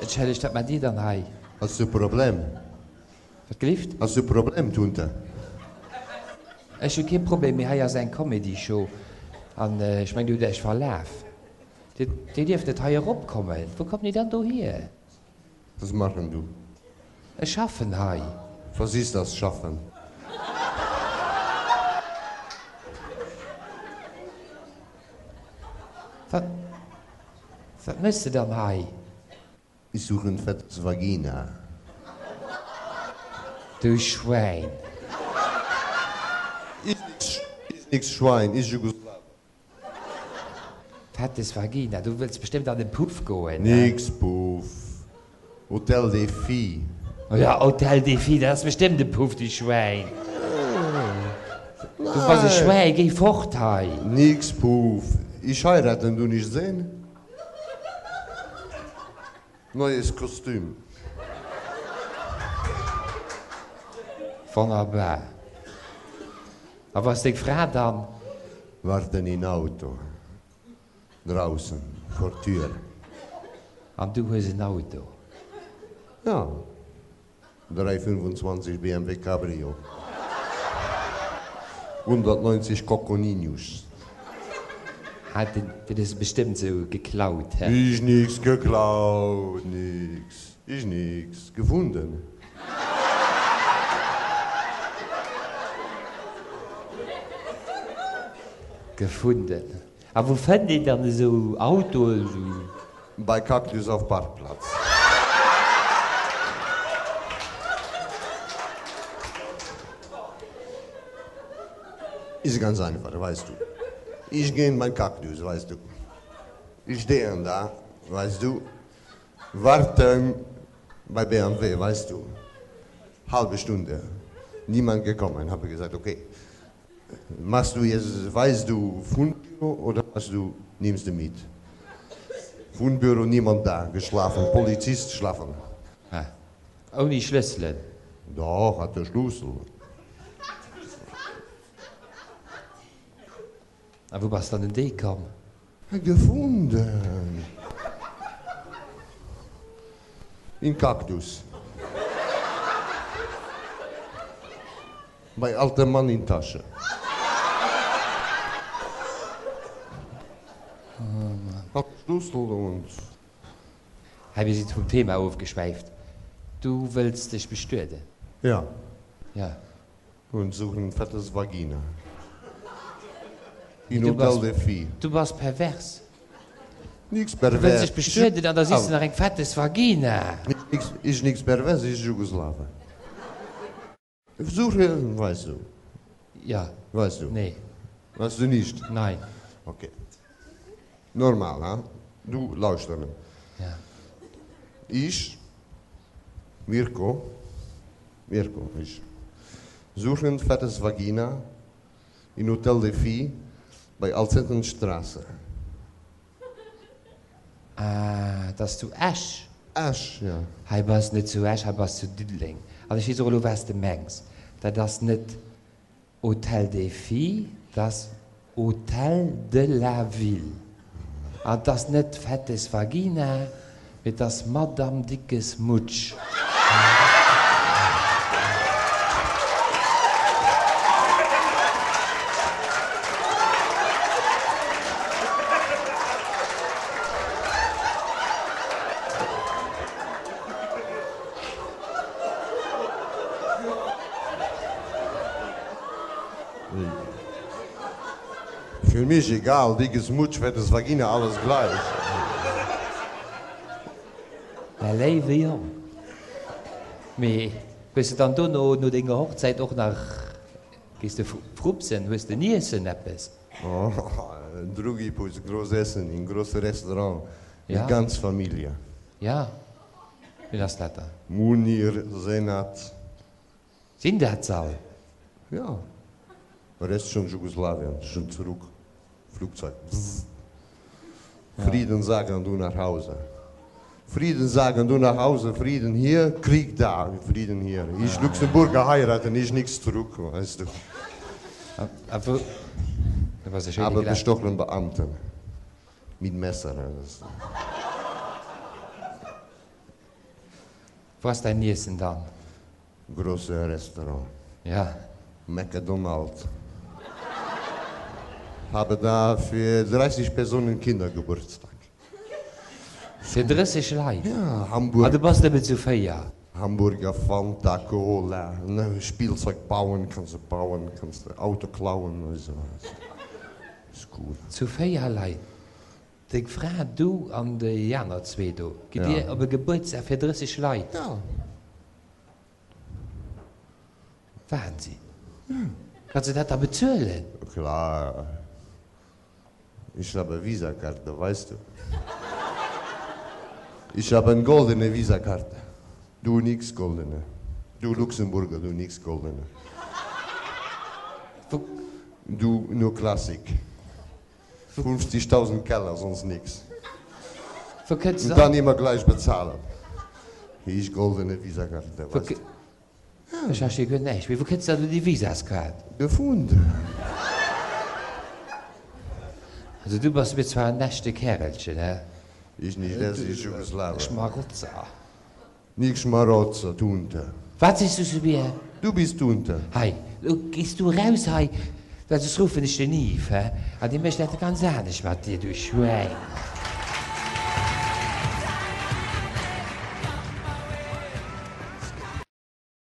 Entschuldigt, was man die dann hei? Hast du ein Problem? Was gelieft? Hast du ein Problem, Tunte? Ich habe kein Problem, wir haben ja seine Comedy-Show. Und ich meine, du hast verlauf. Die dürfte hier rumkommen. Wo kommt die dann hier? Was machen du? Es schaffen hei. Was ist das Schaffen? Was müsste dann hei? Ich suche ein fettes Vagina. Du Schwein. Ist nix Schwein, ist Jugoslawien. Fettes Vagina, du willst bestimmt an den Puff gehen. Nix Puff. Hotel des Filles. Oh ja, Hotel des Filles, das ist bestimmt der Puff, die Schwein. Du warst ein Schwein, geh fort, hei. Nix Puff. Ich heirate, du nicht sehen? Neues Kostüm. Wunderbar. Aber was ich frage dann? Warten in Auto. Draußen, vor Tür. Und du hast ein Auto. Ja. 325 BMW Cabrio. 190 Coconinius. Das ist bestimmt so geklaut. He? Ist nix geklaut, nix. Ist nix. Gefunden. Gefunden. Aber wo fand ihr dann so Autos? Bei Kaktus auf Parkplatz. Ist ganz einfach, weißt du. Ich gehe in mein Kaktus, weißt du. Ich stehe da, weißt du. Warten bei BMW, weißt du. Halbe Stunde. Niemand gekommen. Habe gesagt, okay. Machst du jetzt, weißt du, Fundbüro oder nimmst du mit? Fundbüro, niemand da, geschlafen. Polizist schlafen. Ah. Ohne Schlüssel. Doch, hat der Schlüssel. Aber wo warst du dann in die gekommen? Gefunden. In Kaktus. Bei alter Mann in Tasche. Hat Schlüssel und... Habe ich vom Thema aufgeschweift. Du willst dich bestürden. Ja. Ja. Und suchen ein fettes Vagina. In Du Hotel warst- des Filles. Du warst pervers. Nichts Du pervers. willst dich bestürden, dann siehst du noch ein fettes Vagina. Ist nichts pervers, ist Jugoslawien. Suche, weißt du. Ja. Weißt du. Nee. Weißt du nicht? Nein. Okay. Normal, ha? Du luisteren. Ja. Ich, Mirko, ich suche ein fettes Vagina in Hotel des Filles bei Alzettenstraße. Ah, dass du Asch. Asch, ja. Hij was nicht zu Asch, hij was zu Düdling. Also ich weiß auch, du weißt, du meinst. Das ist nicht Hotel des Filles, das Hotel de la Ville. Und das ist nicht fettes Vagina, mit das Madame dickes Mutsch. Für mich egal, dickes Mutsch, fettes Vagina, alles gleich. Wir leben jung. Aber bist du dann du noch deine Hochzeit auch nach... Gehst du frupsen, wirst du nie essen etwas? Oh, drugi put, groß essen, in großes Restaurant. Ja. Mit ganz Familie. Ja. Wie das da? Munir, Senat. Sind das all? Ja. Der Rest schon Jugoslawien, schon zurück. Flugzeug. Frieden sagen, du nach Hause. Frieden sagen, du nach Hause, Frieden hier, Krieg da, Frieden hier. Ich Luxemburger heiraten, ich nichts zurück, weißt du. Aber... Was ist Aber bestochenen Beamten. Mit Messer. Was dein Niesen dann? Große Restaurant. Ja. McDonald's. Habe da für 30 Personen Kindergeburtstag. Für 30 Leute? Ja, Aber du bist damit zu feiern. Hamburger, Fanta, Cola, ne, Spielzeug bauen, kannst du Auto klauen und so. Ist gut. Zu feiern Leute. Ich frage du an die Jana zwei, du. Geht Ja. ihr aber Geburtstag für 30 Leute? Ja. Wahnsinn. Kannst du das da bezahlen? Klar. Ich habe Visakarte, weißt du. Ich habe eine goldene Visakarte. Du nix goldene. Du Luxemburger, du nix goldene. Wo, Du nur Klassik. 50.000 Keller, sonst nix. wo kannst du Und dann immer gleich bezahlen. Ich goldene Visakarte, Wo, weißt du. ich habe schon nicht. Wo kannst du die Visas gehabt? Gefunden. Also du bist mir zwar ein nächste Kerlchen, ne? Ich nicht, das ist Jugoslawien. Schmarotzer. Nicht Schmarotzer, Tunte. Was ist du zu mir? Du bist Tunte. Hey, gehst du raus, hey? Das rufen ich dir nie, hä? Und ich möchte das ganz anders mit dir, du Schwein.